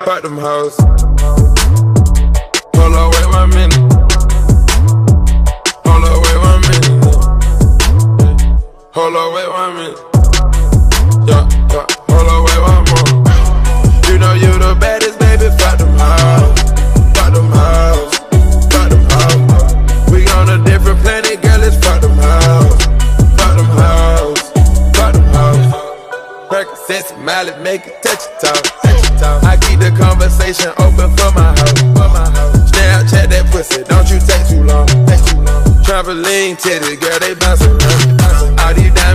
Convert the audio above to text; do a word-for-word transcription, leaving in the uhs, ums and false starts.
fuck them hoes. Hold on, wait one minute. Hold on, wait one minute. Hold on, wait one minute. Yeah, yeah. Hold on, wait one more. You know you the baddest, baby. Fuck them hoes. Fuck them hoes. Fuck them hoes. We on a different planet, girl. Let's fuck them hoes. Fuck them hoes. Fuck them hoes. Percocets, Miley, make it touch your toe. I keep the conversation open for my hoe. Snapchat that pussy, don't you take too long. Trampoline titties, girl, they bounce around. All these